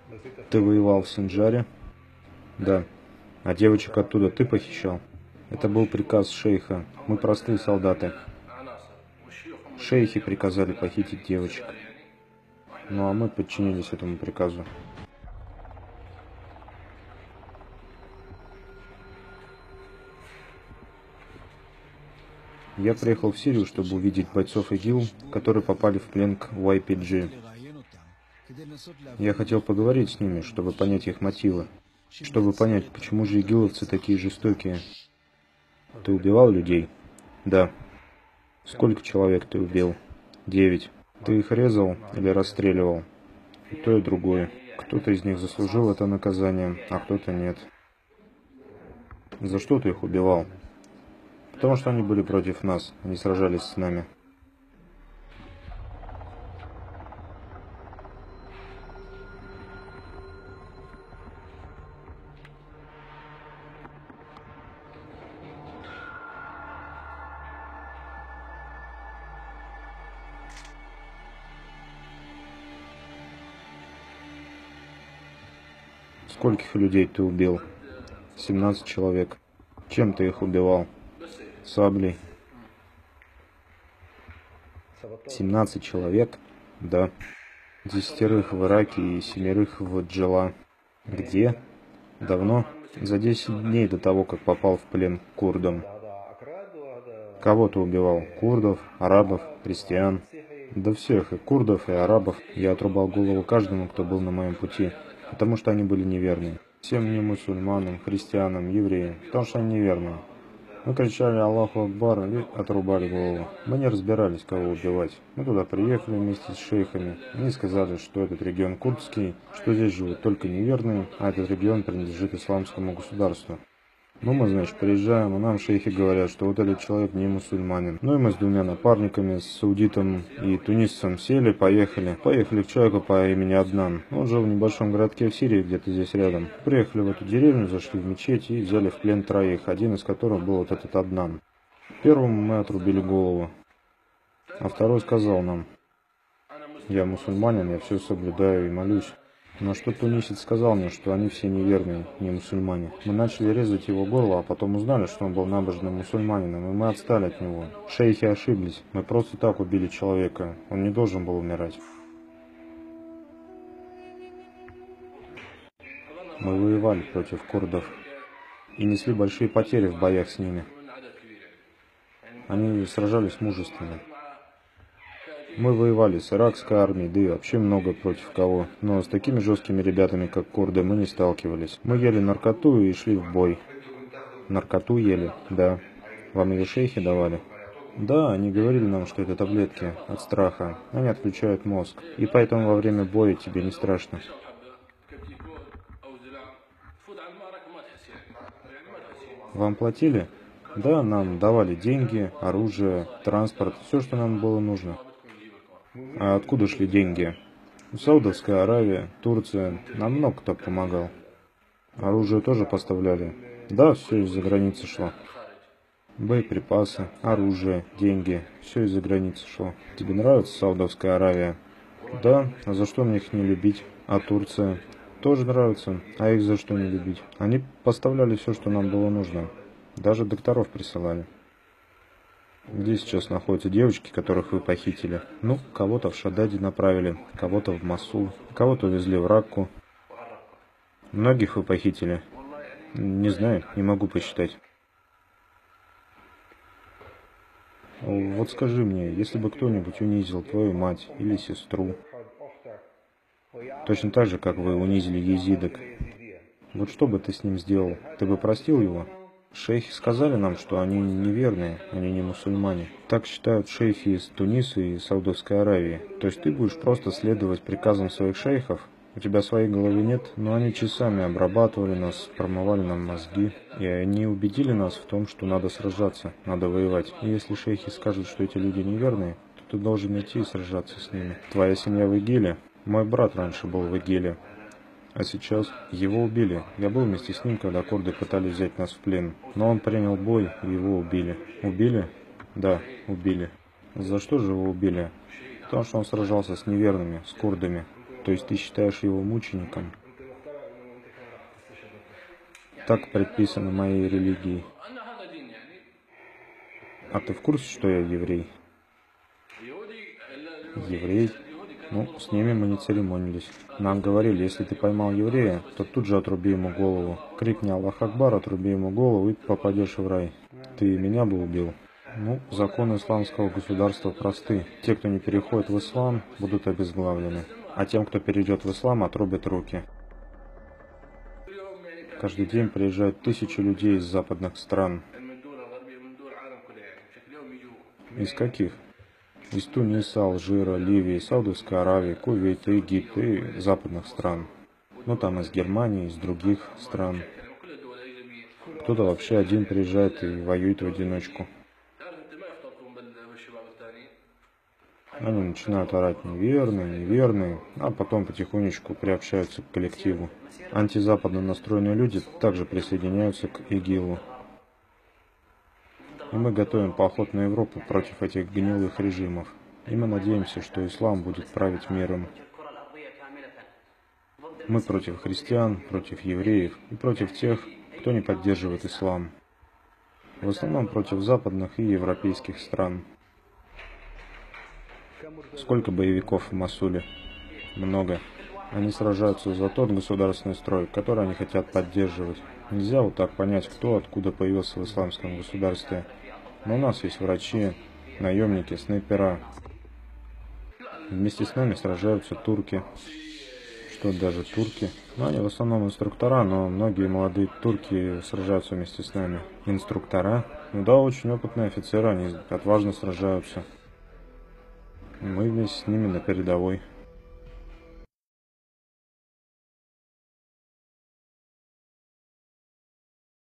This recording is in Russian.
Ты воевал в Синджаре? Да. А девочек оттуда ты похищал? Это был приказ шейха. Мы простые солдаты. Шейхи приказали похитить девочек. Ну а мы подчинились этому приказу. Я приехал в Сирию, чтобы увидеть бойцов ИГИЛ, которые попали в плен к YPG. Я хотел поговорить с ними, чтобы понять их мотивы. Чтобы понять, почему же игиловцы такие жестокие. Ты убивал людей? Да. Сколько человек ты убил? 9. Ты их резал или расстреливал? И то, и другое. Кто-то из них заслужил это наказание, а кто-то нет. За что ты их убивал? Потому что они были против нас, они сражались с нами. Скольких людей ты убил? 17 человек. Чем ты их убивал? Саблей. 17 человек? Да. 10 в Ираке и 7 в Джела. Где? Давно? За 10 дней до того, как попал в плен к курдам. Кого ты убивал? Курдов, арабов, христиан? Да всех, и курдов, и арабов. Я отрубал голову каждому, кто был на моем пути, потому что они были неверны. Всем не мусульманам, христианам, евреям, потому что они неверные. Мы кричали «Аллаху Акбар» и отрубали голову. Мы не разбирались, кого убивать. Мы туда приехали вместе с шейхами. Они сказали, что этот регион курдский, что здесь живут только неверные, а этот регион принадлежит исламскому государству. Ну, мы, значит, приезжаем, и нам шейхи говорят, что вот этот человек не мусульманин. Ну, и мы с двумя напарниками, с саудитом и тунисцем сели, поехали. Поехали к человеку по имени Аднан. Он жил в небольшом городке в Сирии, где-то здесь рядом. Приехали в эту деревню, зашли в мечеть и взяли в плен 3, один из которых был вот этот Аднан. Первому мы отрубили голову, а второй сказал нам: «Я мусульманин, я все соблюдаю и молюсь». Но что тунисец сказал мне, что они все неверные, не мусульмане. Мы начали резать его горло, а потом узнали, что он был набожным мусульманином, и мы отстали от него. Шейхи ошиблись. Мы просто так убили человека. Он не должен был умирать. Мы воевали против курдов и несли большие потери в боях с ними. Они сражались мужественно. Мы воевали с иракской армией, да и вообще много против кого. Но с такими жесткими ребятами, как курды, мы не сталкивались. Мы ели наркоту и шли в бой. Наркоту ели? Да. Вам ее шейхи давали? Да, они говорили нам, что это таблетки от страха. Они отключают мозг. И поэтому во время боя тебе не страшно. Вам платили? Да, нам давали деньги, оружие, транспорт, все, что нам было нужно. А откуда шли деньги? Саудовская Аравия, Турция, нам много кто помогал. Оружие тоже поставляли? Да, все из-за границы шло. Боеприпасы, оружие, деньги, все из-за границы шло. Тебе нравится Саудовская Аравия? Да, а за что мне их не любить? А Турция? Тоже нравится, а их за что не любить? Они поставляли все, что нам было нужно. Даже докторов присылали. Где сейчас находятся девочки, которых вы похитили? Ну, кого-то в Шададе направили, кого-то в Масул, кого-то увезли в Ракку. Многих вы похитили? Не знаю, не могу посчитать. Вот скажи мне, если бы кто-нибудь унизил твою мать или сестру, точно так же, как вы унизили езидок, вот что бы ты с ним сделал? Ты бы простил его? Шейхи сказали нам, что они неверные, они не мусульмане. Так считают шейхи из Туниса и Саудовской Аравии. То есть ты будешь просто следовать приказам своих шейхов? У тебя своей головы нет, но они часами обрабатывали нас, промывали нам мозги. И они убедили нас в том, что надо сражаться, надо воевать. И если шейхи скажут, что эти люди неверные, то ты должен идти и сражаться с ними. Твоя семья в ИГИЛе? Мой брат раньше был в ИГИЛе. А сейчас его убили. Я был вместе с ним, когда курды пытались взять нас в плен. Но он принял бой, и его убили. Убили? Да, убили. За что же его убили? Потому что он сражался с неверными, с курдами. То есть ты считаешь его мучеником? Так предписано моей религией. А ты в курсе, что я еврей? Еврей? Ну, с ними мы не церемонились. Нам говорили, если ты поймал еврея, то тут же отруби ему голову. Крикни Аллах Акбар, отруби ему голову и попадешь в рай. Ты меня бы убил. Ну, законы исламского государства просты. Те, кто не переходит в ислам, будут обезглавлены. А тем, кто перейдет в ислам, отрубят руки. Каждый день приезжают тысячи людей из западных стран. Из каких? Из Туниса, Алжира, Ливии, Саудовской Аравии, Кувейта, Египта и западных стран. Ну там из Германии, из других стран. Кто-то вообще один приезжает и воюет в одиночку. Они начинают орать неверные, неверные, а потом потихонечку приобщаются к коллективу. Антизападно настроенные люди также присоединяются к ИГИЛу. И мы готовим поход на Европу против этих гнилых режимов. И мы надеемся, что ислам будет править миром. Мы против христиан, против евреев и против тех, кто не поддерживает ислам. В основном против западных и европейских стран. Сколько боевиков в Мосуле? Много. Они сражаются за тот государственный строй, который они хотят поддерживать. Нельзя вот так понять, кто откуда появился в исламском государстве. Но у нас есть врачи, наемники, снайпера. Вместе с нами сражаются турки. Что даже турки? Ну, они в основном инструктора, но многие молодые турки сражаются вместе с нами. Инструктора? Ну да, очень опытные офицеры, они отважно сражаются. Мы вместе с ними на передовой.